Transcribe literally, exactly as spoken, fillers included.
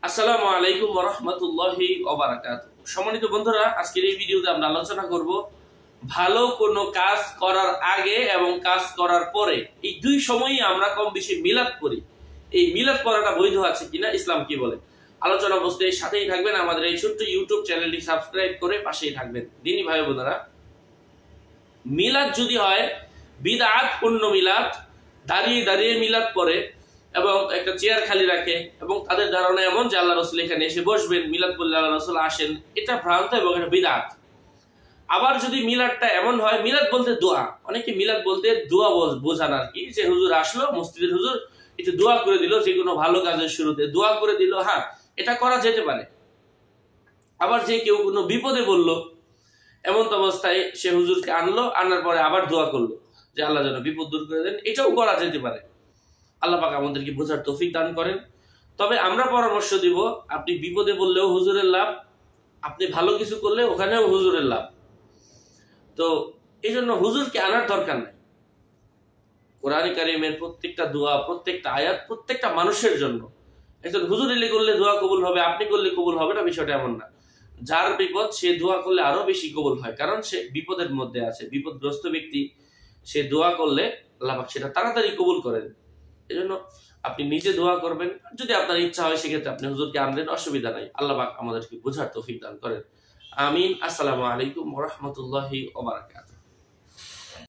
আসসালামু আলাইকুম ওয়া রাহমাতুল্লাহি ওয়া বারাকাতুহু। সম্মানিত বন্ধুরা, আজকের এই ভিডিওতে আমরা আলোচনা করব ভালো কোনো কাজ করার আগে এবং কাজ করার পরে এই দুই সময়ই আমরা কম বেশি মিলাদ করি। এই মিলাদ করাটা বৈধ আছে কিনা, ইসলাম কি বলে, আলোচনা বসতে সাথেই থাকবেন। আমাদের এই ছোট্ট ইউটিউব চ্যানেলটি সাবস্ক্রাইব করে পাশেই থাকবেন। দিনী ভাই বোনেরা, মিলাদ যদি হয় বিদআত পূর্ণ মিলাদ, দাঁড়িয়ে দাঁড়িয়ে মিলাদ পড়ে এবং একটা চেয়ার খালি রাখে এবং তাদের ধারণা এমন যে আল্লাহ রাসূল এখানে এসে বসবেন, মিলাদ বললে আল্লাহ রাসূল আসেন, এটা ভ্রান্ত এবং এটা বিদআত। আবার যদি মিলাদটা এমন হয়, মিলাদ বলতে দোয়া, অনেকে মিলাদ বলতে দোয়া বোঝান আর কি, যে হুজুর আসলো মসজিদের, হুজুর একটু দোয়া করে দিল, যে কোনো ভালো কাজের শুরুতে দোয়া করে দিল, হ্যাঁ এটা করা যেতে পারে। আবার যে কেউ কোনো বিপদে বলল, এমন অবস্থায় সে হুজুরকে আনলো, আনার পরে আবার দোয়া করলো যে আল্লাহ যেন বিপদ দূর করে দেন, এটাও করা যেতে পারে। আল্লাহ পাক আমাদেরকে বোঝার তৌফিক দান করেন। তবে আমরা পরামর্শ দিব, আপনি বিপদে বললেও হুজুরের লাভ, আপনি ভালো কিছু করলে ওখানেও হুজুরের লাভ। তো এই জন্য হুজুরকে আনার দরকার নাই। কোরআন কারীমের প্রত্যেকটা দোয়া, প্রত্যেকটা আয়াত প্রত্যেকটা মানুষের জন্য। একজন হুজুর এলে করলে দোয়া কবুল হবে, আপনি করলে কবুল হবে না, বিষয়টা এমন না। যার বিপদ সে দোয়া করলে আরো বেশি কবুল হয়, কারণ সে বিপদের মধ্যে আছে। বিপদগ্রস্ত ব্যক্তি সে দোয়া করলে আল্লাহ পাক সেটা তাড়াতাড়ি কবুল করেন। এই জন্য আপনি নিজে দোয়া করবেন, যদি আপনার ইচ্ছা হয় সেক্ষেত্রে আপনি হুজুরকে আনলেন, অসুবিধা নাই। আল্লাহ পাক আমাদেরকে বোঝার তৌফিক দান করেন। আমিন। আসসালামু আলাইকুম ওয়া রাহমাতুল্লাহি ওয়া বারাকাতুহু।